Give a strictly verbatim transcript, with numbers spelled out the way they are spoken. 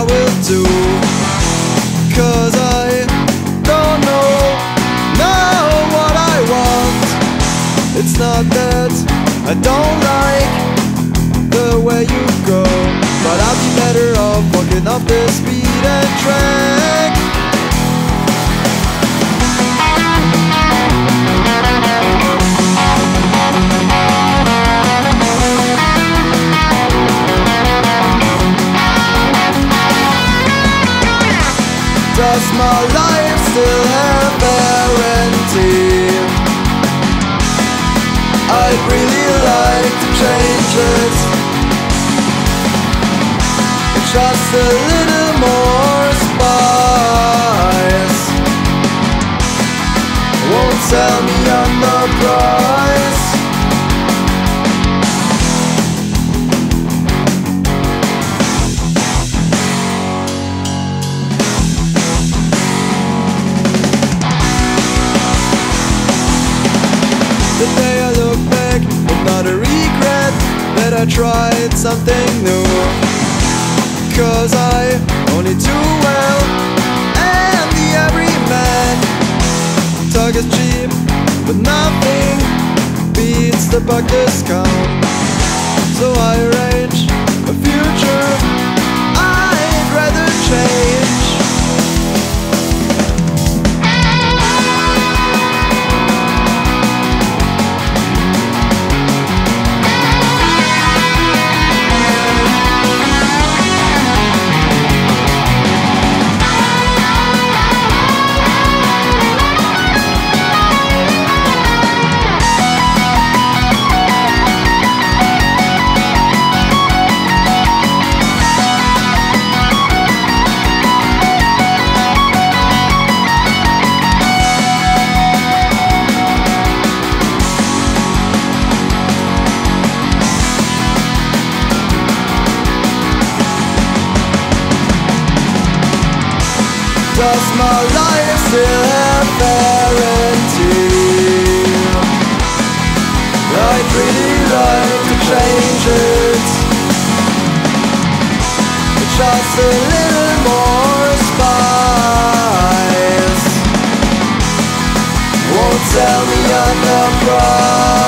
I will do, 'cause I don't know, know what I want. It's not that I don't like the way you go, but I'd be better off walking up the speed and track. Does my life still have guarantee? I'd really like to change it, just a little more spice won't sell me on the price. The day I look back with not a regret that I tried something new, 'cause I only too well am the everyman. Talk is cheap, but nothing beats the buck discount. So I arrange a future I'd rather change. Does my life still have guarantee? I'd really like to change it, just a little more spice won't sell me on the price.